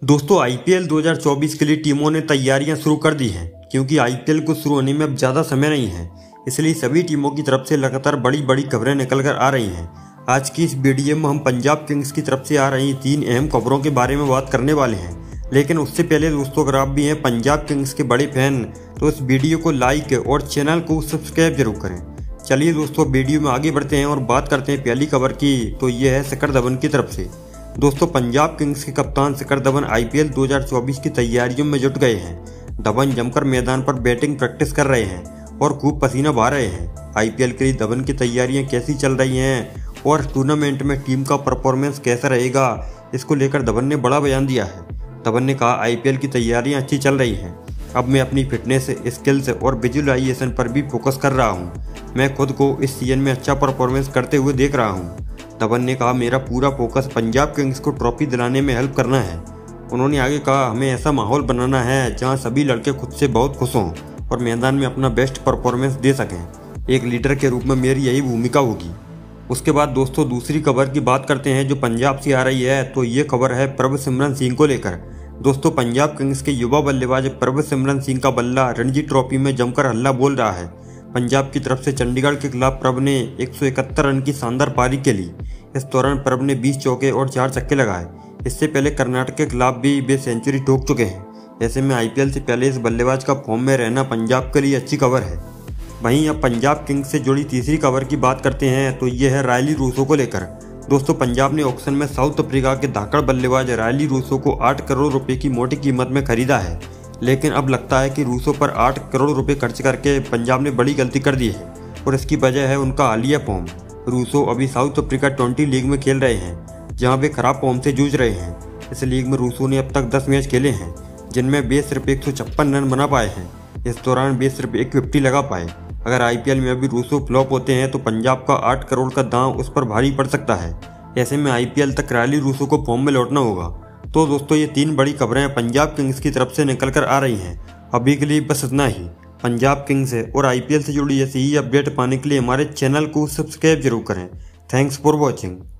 दोस्तों आईपीएल 2024 के लिए टीमों ने तैयारियां शुरू कर दी हैं क्योंकि आईपीएल को शुरू होने में अब ज़्यादा समय नहीं है। इसलिए सभी टीमों की तरफ से लगातार बड़ी बड़ी खबरें निकल कर आ रही हैं। आज की इस वीडियो में हम पंजाब किंग्स की तरफ से आ रही 3 अहम खबरों के बारे में बात करने वाले हैं। लेकिन उससे पहले दोस्तों अगर आप भी हैं पंजाब किंग्स के बड़े फैन तो इस वीडियो को लाइक और चैनल को सब्सक्राइब जरूर करें। चलिए दोस्तों वीडियो में आगे बढ़ते हैं और बात करते हैं पहली खबर की। तो ये है शिखर धवन की तरफ से। दोस्तों पंजाब किंग्स के कप्तान शिखर धवन आईपीएल 2024 की तैयारियों में जुट गए हैं। धवन जमकर मैदान पर बैटिंग प्रैक्टिस कर रहे हैं और खूब पसीना बहा रहे हैं। आईपीएल के लिए धवन की तैयारियां कैसी चल रही हैं और टूर्नामेंट में टीम का परफॉर्मेंस कैसा रहेगा, इसको लेकर धवन ने बड़ा बयान दिया है। धवन ने कहा आईपीएल की तैयारियां अच्छी चल रही हैं। अब मैं अपनी फिटनेस, स्किल्स और विजुअलाइजेशन पर भी फोकस कर रहा हूं। मैं खुद को इस सीजन में अच्छा परफॉर्मेंस करते हुए देख रहा हूं। धवन ने कहा मेरा पूरा फोकस पंजाब किंग्स को ट्रॉफी दिलाने में हेल्प करना है। उन्होंने आगे कहा हमें ऐसा माहौल बनाना है जहां सभी लड़के खुद से बहुत खुश हों और मैदान में अपना बेस्ट परफॉर्मेंस दे सकें। एक लीडर के रूप में मेरी यही भूमिका होगी। उसके बाद दोस्तों दूसरी खबर की बात करते हैं जो पंजाब से आ रही है। तो ये खबर है प्रभसिमरन सिंह को लेकर। दोस्तों पंजाब किंग्स के युवा बल्लेबाज प्रभसिमरन सिंह का बल्ला रणजी ट्रॉफी में जमकर हल्ला बोल रहा है। पंजाब की तरफ से चंडीगढ़ के खिलाफ प्रभ ने 171 रन की शानदार पारी खेली। इस दौरान प्रभ ने 20 चौके और 4 छक्के लगाए। इससे पहले कर्नाटक के खिलाफ भी वे सेंचुरी ठोक चुके हैं। ऐसे में आईपीएल से पहले इस बल्लेबाज का फॉर्म में रहना पंजाब के लिए अच्छी खबर है। वहीं अब पंजाब किंग्स से जुड़ी तीसरी खबर की बात करते हैं तो ये है रायली रूसो को लेकर। दोस्तों पंजाब ने ऑक्शन में साउथ अफ्रीका के धाकड़ बल्लेबाज रायली रूसो को 8 करोड़ रुपए की मोटी कीमत में खरीदा है। लेकिन अब लगता है कि रूसो पर 8 करोड़ रुपए खर्च करके पंजाब ने बड़ी गलती कर दी है और इसकी वजह है उनका हालिया फॉर्म। रूसो अभी साउथ अफ्रीका 20 लीग में खेल रहे हैं जहां वे खराब फॉर्म से जूझ रहे हैं। इस लीग में रूसो ने अब तक 10 मैच खेले हैं जिनमें वे सिर्फ 156 रन बना पाए हैं। इस दौरान वे सिर्फ 150 लगा पाए। अगर आईपीएल में अभी रूसो फ्लॉप होते हैं तो पंजाब का 8 करोड़ का दांव उस पर भारी पड़ सकता है। ऐसे में आईपीएल तक रायली रूसो को फॉर्म में लौटना होगा। तो दोस्तों ये 3 बड़ी खबरें पंजाब किंग्स की तरफ से निकल कर आ रही हैं। अभी के लिए बस इतना ही। पंजाब किंग्स है और आईपीएल से जुड़ी ऐसी ही अपडेट पाने के लिए हमारे चैनल को सब्सक्राइब जरूर करें। Thanks for watching.